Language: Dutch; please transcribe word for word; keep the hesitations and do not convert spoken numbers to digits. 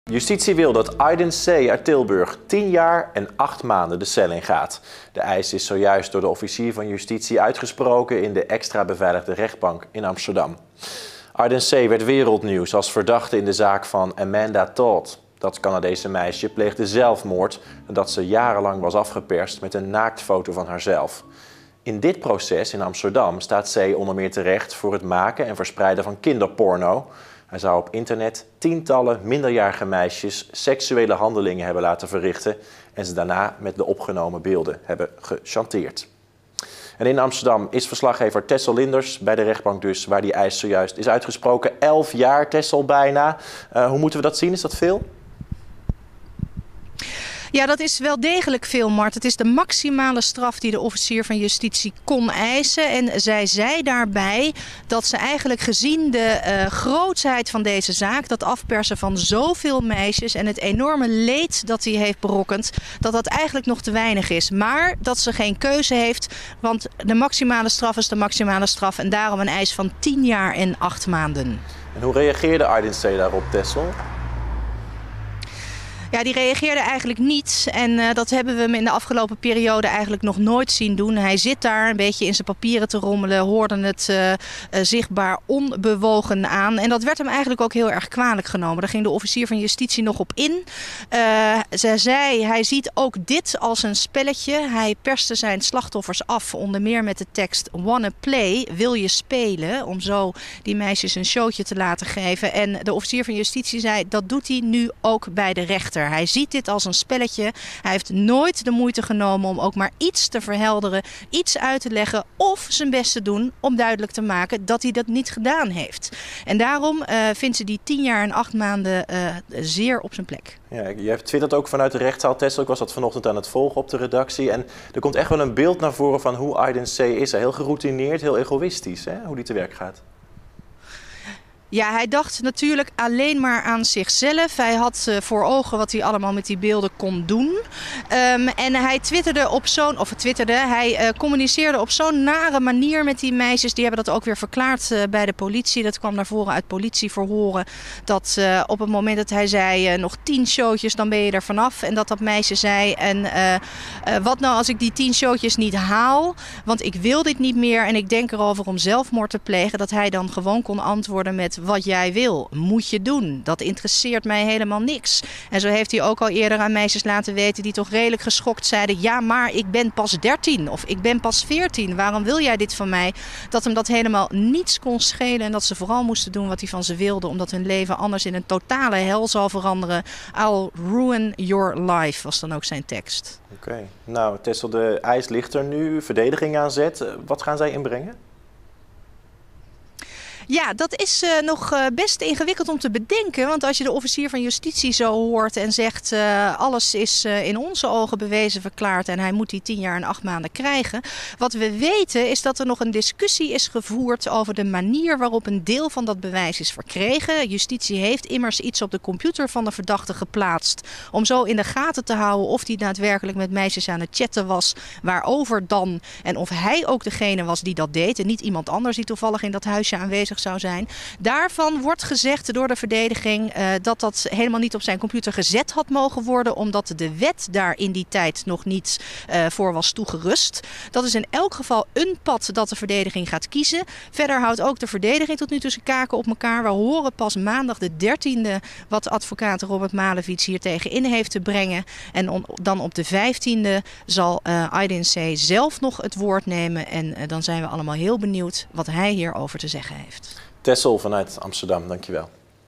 Justitie wil dat Aydin C. uit Tilburg tien jaar en acht maanden de cel in gaat. De eis is zojuist door de officier van justitie uitgesproken in de extra beveiligde rechtbank in Amsterdam. Aydin C. werd wereldnieuws als verdachte in de zaak van Amanda Todd. Dat Canadese meisje pleegde zelfmoord nadat ze jarenlang was afgeperst met een naaktfoto van haarzelf. In dit proces in Amsterdam staat C. onder meer terecht voor het maken en verspreiden van kinderporno. Hij zou op internet tientallen minderjarige meisjes seksuele handelingen hebben laten verrichten en ze daarna met de opgenomen beelden hebben gechanteerd. En in Amsterdam is verslaggever Tessel Linders bij de rechtbank dus, waar die eis zojuist is uitgesproken. Elf jaar, Tessel, bijna. Uh, hoe moeten we dat zien? Is dat veel? Ja, dat is wel degelijk veel, Mart. Het is de maximale straf die de officier van justitie kon eisen. En zij zei daarbij dat ze eigenlijk gezien de uh, grootsheid van deze zaak, dat afpersen van zoveel meisjes en het enorme leed dat hij heeft berokkend, dat dat eigenlijk nog te weinig is. Maar dat ze geen keuze heeft, want de maximale straf is de maximale straf. En daarom een eis van tien jaar en acht maanden. En hoe reageerde Aydin C. daarop, Tessel? Ja, die reageerde eigenlijk niet en uh, dat hebben we hem in de afgelopen periode eigenlijk nog nooit zien doen. Hij zit daar een beetje in zijn papieren te rommelen, hoorde het uh, uh, zichtbaar onbewogen aan. En dat werd hem eigenlijk ook heel erg kwalijk genomen. Daar ging de officier van justitie nog op in. Uh, ze zei, hij ziet ook dit als een spelletje. Hij perste zijn slachtoffers af, onder meer met de tekst wanna play, wil je spelen? Om zo die meisjes een showtje te laten geven. En de officier van justitie zei, dat doet hij nu ook bij de rechter. Hij ziet dit als een spelletje. Hij heeft nooit de moeite genomen om ook maar iets te verhelderen, iets uit te leggen of zijn best te doen om duidelijk te maken dat hij dat niet gedaan heeft. En daarom uh, vindt ze die tien jaar en acht maanden uh, zeer op zijn plek. Ja, je hebt twittert ook vanuit de rechtszaal, Tessel. Ik was dat vanochtend aan het volgen op de redactie. En er komt echt wel een beeld naar voren van hoe Aydin C. is. Heel geroutineerd, heel egoïstisch, hè? Hoe die te werk gaat. Ja, hij dacht natuurlijk alleen maar aan zichzelf. Hij had uh, voor ogen wat hij allemaal met die beelden kon doen. Um, en hij twitterde op zo'n, of twitterde, hij uh, communiceerde op zo'n nare manier met die meisjes. Die hebben dat ook weer verklaard uh, bij de politie. Dat kwam naar voren uit politieverhoren. Dat uh, op het moment dat hij zei, uh, nog tien showtjes, dan ben je er vanaf. En dat dat meisje zei, en uh, uh, wat nou als ik die tien showtjes niet haal? Want ik wil dit niet meer en ik denk erover om zelfmoord te plegen. Dat hij dan gewoon kon antwoorden met, wat jij wil, moet je doen. Dat interesseert mij helemaal niks. En zo heeft hij ook al eerder aan meisjes laten weten die toch redelijk geschokt zeiden, ja, maar ik ben pas dertien of ik ben pas veertien. Waarom wil jij dit van mij? Dat hem dat helemaal niets kon schelen en dat ze vooral moesten doen wat hij van ze wilde, omdat hun leven anders in een totale hel zal veranderen. I'll ruin your life, was dan ook zijn tekst. Oké. Okay. Nou, Tessel, de eis ligt er nu, verdediging aan zet. Wat gaan zij inbrengen? Ja, dat is uh, nog uh, best ingewikkeld om te bedenken. Want als je de officier van justitie zo hoort en zegt, uh, alles is uh, in onze ogen bewezen verklaard en hij moet die tien jaar en acht maanden krijgen. Wat we weten is dat er nog een discussie is gevoerd over de manier waarop een deel van dat bewijs is verkregen. Justitie heeft immers iets op de computer van de verdachte geplaatst om zo in de gaten te houden of hij daadwerkelijk met meisjes aan het chatten was. Waarover dan en of hij ook degene was die dat deed en niet iemand anders die toevallig in dat huisje aanwezig zou zijn. Daarvan wordt gezegd door de verdediging uh, dat dat helemaal niet op zijn computer gezet had mogen worden, omdat de wet daar in die tijd nog niet uh, voor was toegerust. Dat is in elk geval een pad dat de verdediging gaat kiezen. Verder houdt ook de verdediging tot nu toe zijn kaken op elkaar. We horen pas maandag de dertiende wat advocaat Robert Malevich hier tegenin heeft te brengen. En on, dan op de vijftiende zal uh, Aydin C. zelf nog het woord nemen. En uh, dan zijn we allemaal heel benieuwd wat hij hierover te zeggen heeft. Tessel vanuit Amsterdam, dankjewel.